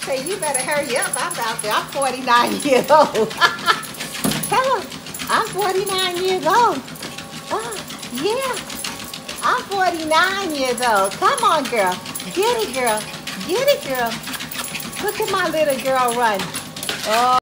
Say, you better hurry up. I'm out there. I'm 49 years old. Tell her, I'm 49 years old. Yeah. I'm 49 years old. Come on, girl. Get it, girl. Get it, girl. Look at my little girl run. Oh.